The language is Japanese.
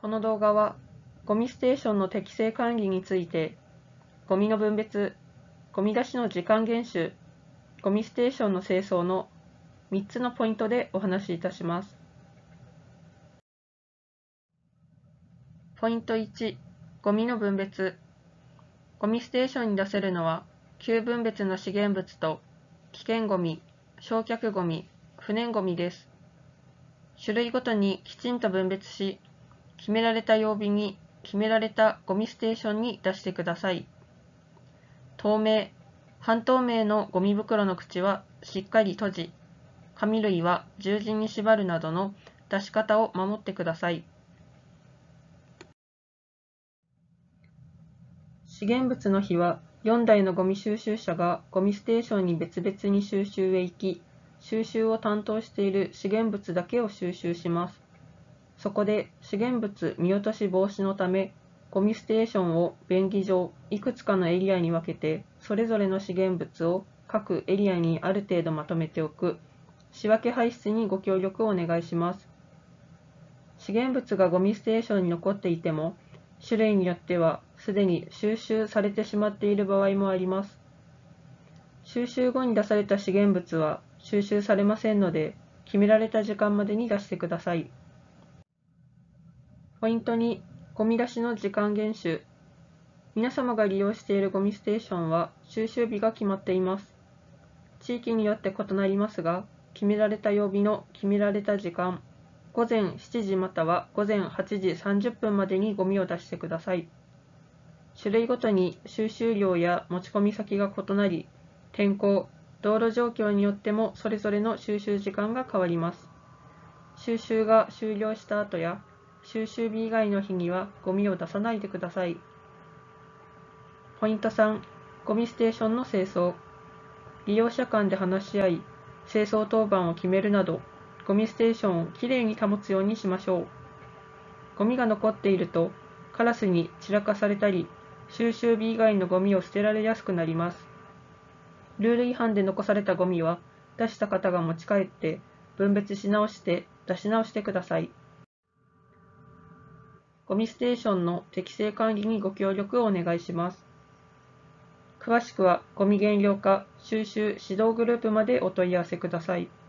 この動画は、ゴミステーションの適正管理について、ゴミの分別、ゴミ出しの時間厳守、ゴミステーションの清掃の3つのポイントでお話しいたします。ポイント1、ゴミの分別。ゴミステーションに出せるのは、旧分別の資源物と、危険ゴミ、焼却ゴミ、不燃ゴミです。種類ごとにきちんと分別し、決められた曜日に決められたゴミステーションに出してください。透明、半透明のゴミ袋の口はしっかり閉じ、紙類は十字に縛るなどの出し方を守ってください。資源物の日は4台のゴミ収集車がゴミステーションに別々に収集へ行き、収集を担当している資源物だけを収集します。そこで資源物見落とし防止のため、ゴミステーションを便宜上いくつかのエリアに分けて、それぞれの資源物を各エリアにある程度まとめておく、仕分け排出にご協力をお願いします。資源物がゴミステーションに残っていても、種類によってはすでに収集されてしまっている場合もあります。収集後に出された資源物は収集されませんので、決められた時間までに出してください。ポイント2、ゴミ出しの時間厳守。皆様が利用しているゴミステーションは収集日が決まっています。地域によって異なりますが、決められた曜日の決められた時間、午前7時または午前8時30分までにゴミを出してください。種類ごとに収集量や持ち込み先が異なり、天候、道路状況によってもそれぞれの収集時間が変わります。収集が終了した後や、収集日以外の日にはゴミを出さないでください。ポイント3、ゴミステーションの清掃。利用者間で話し合い、清掃当番を決めるなど、ゴミステーションをきれいに保つようにしましょう。ゴミが残っていると、カラスに散らかされたり、収集日以外のゴミを捨てられやすくなります。ルール違反で残されたゴミは、出した方が持ち帰って、分別し直して出し直してください。ゴミステーションの適正管理にご協力をお願いします。詳しくはゴミ減量化収集指導グループまでお問い合わせください。